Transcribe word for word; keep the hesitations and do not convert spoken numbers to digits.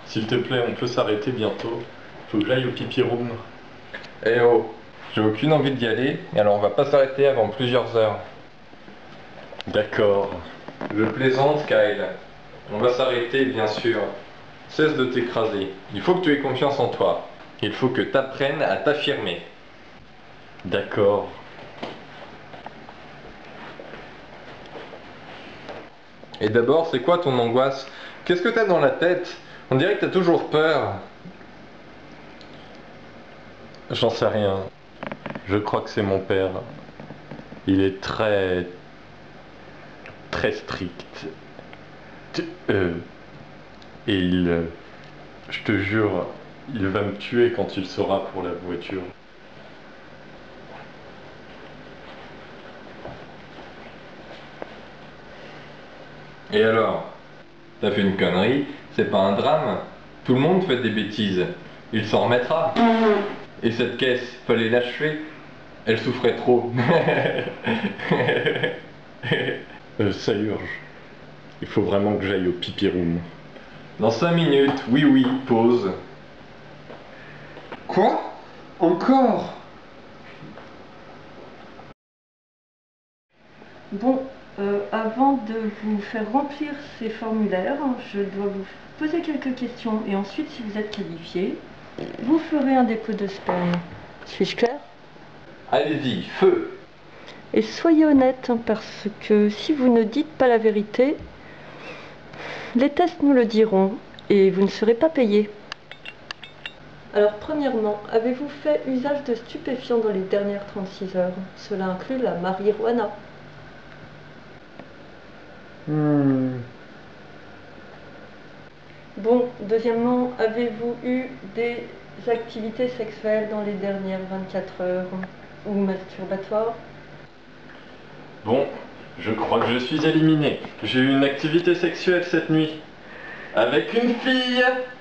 S'il te plaît, on peut s'arrêter bientôt. Faut que j'aille au pipi room. Eh oh, j'ai aucune envie d'y aller, alors on va pas s'arrêter avant plusieurs heures. D'accord. Je plaisante, Kyle. On va s'arrêter, bien sûr. Cesse de t'écraser. Il faut que tu aies confiance en toi. Il faut que tu apprennes à t'affirmer. D'accord. Et d'abord, c'est quoi ton angoisse? Qu'est-ce que t'as dans la tête? On dirait que t'as toujours peur. J'en sais rien. Je crois que c'est mon père. Il est très... très strict. T- euh, et il... euh, je te jure, il va me tuer quand il saura pour la voiture. Et alors? T'as fait une connerie, c'est pas un drame. Tout le monde fait des bêtises. Il s'en remettra. Et cette caisse, fallait l'achever. Elle souffrait trop. Euh, ça urge. Il faut vraiment que j'aille au pipi room. Dans cinq minutes, oui oui, pause. Quoi? Encore? Bon, euh, avant de vous faire remplir ces formulaires, je dois vous poser quelques questions et ensuite, si vous êtes qualifié, vous ferez un dépôt de sperme. Suis-je clair? Allez-y, feu! Et soyez honnête, hein, parce que si vous ne dites pas la vérité, les tests nous le diront et vous ne serez pas payé. Alors, premièrement, avez-vous fait usage de stupéfiants dans les dernières trente-six heures? Cela inclut la marijuana. Hmm. Bon, deuxièmement, avez-vous eu des activités sexuelles dans les dernières vingt-quatre heures ou masturbatoires? Bon, je crois que je suis éliminé. J'ai eu une activité sexuelle cette nuit. Avec une fille.